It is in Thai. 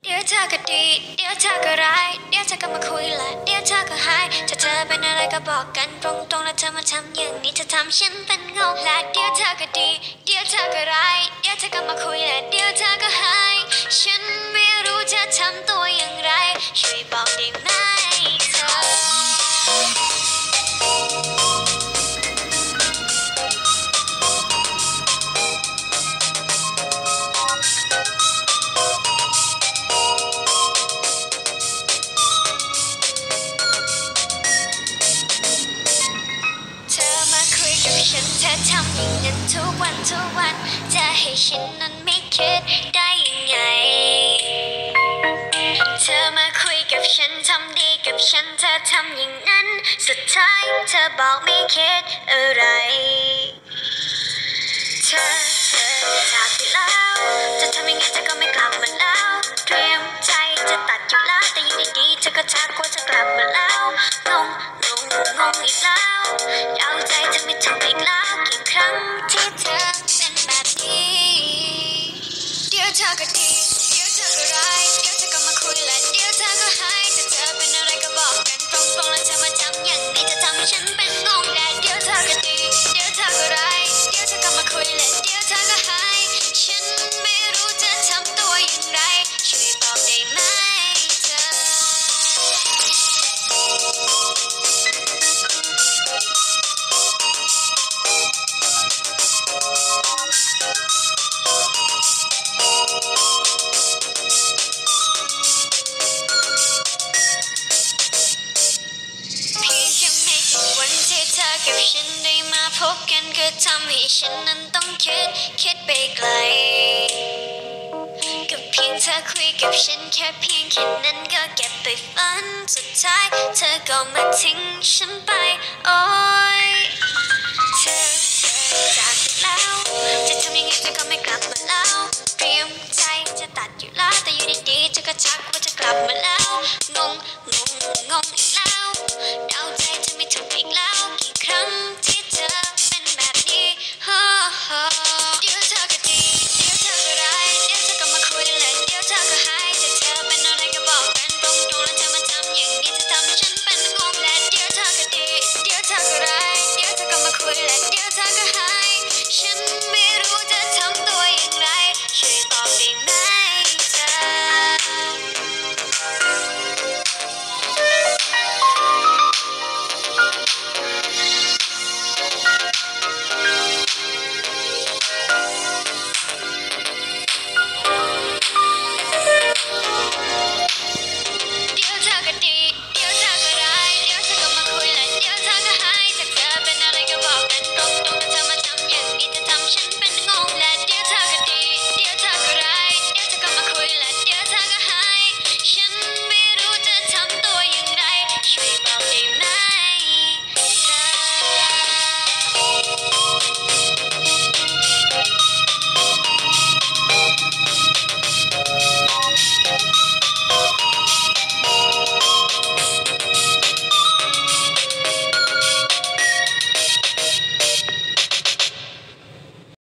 เดี๋ยวเธอก็ดีเดี๋ยวเธอก็ร้ายเดี๋ยวเธอก็มาคุยและเดี๋ยวเธอก็หายถ้าเธอเป็นอะไรก็บอกกันตรงๆแล้วเธอมาทำอย่างนี้จะทำฉันเป็นงงและเดี๋ยวเธอก็ดีเดี๋ยวเธอก็ร้ายเดี๋ยวเธอก็มาคุยและเดี๋ยวเธอก็หายฉันไม่รู้จะทำตัวอย่างไรช่วยบอกได้ไหมเธอฉันเธอทำอย่างนั้นทุกวันจะให้ฉันนั้นไม่คิดได้ยังไงเธอมาคุยกับฉันทำดีกับฉันเธอทำอย่างนั้นสุดท้ายเธอบอกไม่คิดอะไรเธอจากไปแล้วจะทำยังไงเธอก็ไม่กลับมาแล้วเตรียมใจจะตัดอยู่แล้วแต่ยังดีๆเธอก็ทักว่าจะกลับมาแล้วงงอีกแล้วเดาใจเธอไม่ทำอีกแล้วกี่ครั้งที่เธอเป็นแบบนี้เดี๋ยวเธอก็ดีเดี๋ยวเธอก็ร้ายเดี๋ยวเธอก็มาคุยและเดี๋ยวเธอก็หายแต่เธอเป็นอะไรก็บอกกันตรงๆแล้วเธอมาทำอย่างนี้จะทำให้ฉันเป็นงงและเดี๋ยวเธอก็ดีเดี๋ยวเธอก็ร้ายเดี๋ยวเธอก็มาคุยและเดี๋ยวเธอก็หายฉันไม่รู้จะทำตัวอย่างไรช่วยบอกได้ไหมเธอกับฉันได้มาพบกันก็ทำให้ฉันนั้นต้องคิดไปไกลก็เพียงเธอคุยกับฉันแค่เพียงแค่นั้นก็เก็บไปฝันสุดท้ายเธอก็มาทิ้งฉันไปโอ๊ยเธอจากไปแล้วจะทำยังไงเธอก็ไม่กลับมาแล้วเตรียมใจจะตัดอยู่แล้วแต่อยู่ดีๆเธอก็ทักว่าจะกลับมาแล้วงงอีกแล้ว